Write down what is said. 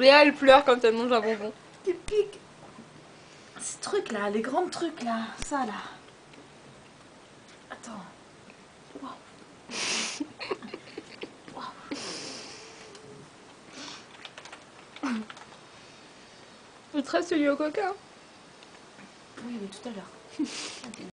Léa, elle pleure quand elle mange un bonbon. Qui pique. Ces trucs là, les grands trucs là, ça là. Attends. Waouh. Je trace celui au coca. Oui, tout à l'heure.